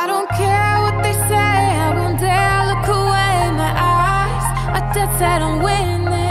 I don't care what they say, I won't dare look away. My eyes are dead set on winning.